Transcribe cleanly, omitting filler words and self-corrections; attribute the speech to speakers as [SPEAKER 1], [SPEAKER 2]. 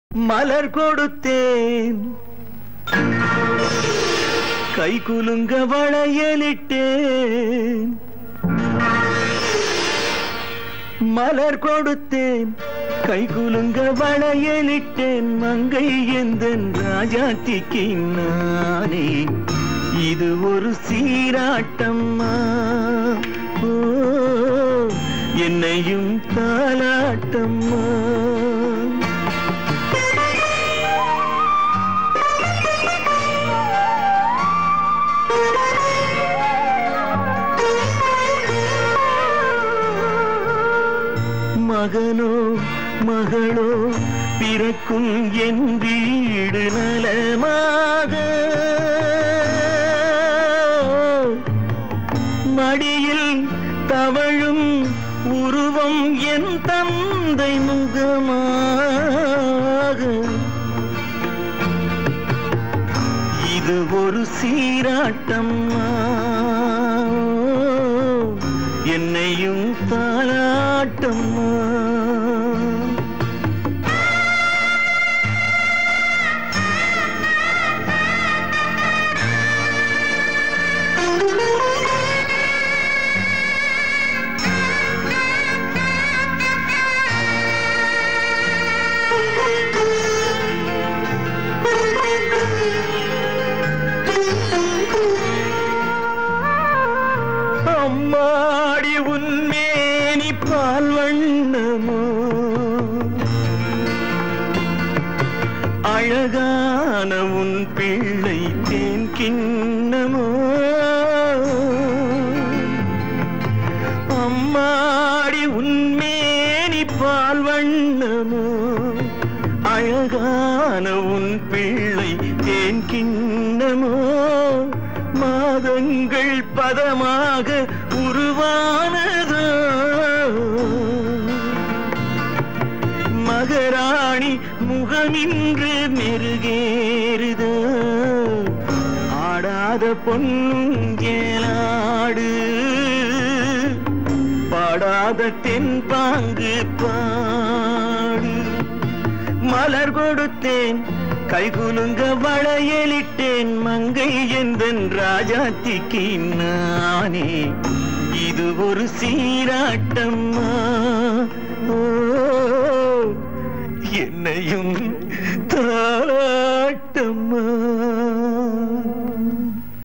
[SPEAKER 1] மலர் கொடுத்தேன் கை குலுங்க வளையலிட்டேன் மலர் கொடுத்தேன் கை குலுங்க வளையலிட்டேன் மங்கை எந்தன் ராஜாத்திக்கு நானே இது ஒரு சீராட்டம்மா ஓ என்னையும் தாலாட்டம்மா மகனோ மகளோ பிறக்கும் என் வீடு நலமாக மடியில் தவழும் உருவம் என் தந்தை முகமாக இது ஒரு சீராட்டம்மா என்னையும் தாலாட்டம்மா அம்மாடி உன்மேனி பால் வண்ணமோ அழகான உன் பிள்ளை தேன் கிண்ணமோ அம்மாடி உன்மேனி பால் வண்ணமோ அழகான உன் பிள்ளை தேன் கிண்ணமோ மாதங்கள் பதமாக உருவானதோ மகராணி முகமின்று மெருகேறுதோ ஆடாத பொன்னுங்கேலாடு பாடாத தென்பாங்கு பாடு மலர் கொடுத்தேன் கை குலுங்க வளையலிட்டேன் மங்கை எந்தன் ராஜாத்திக்கு நானே இது ஒரு சீராட்டம்மா ஓ என்னையும் தாலாட்டம்மா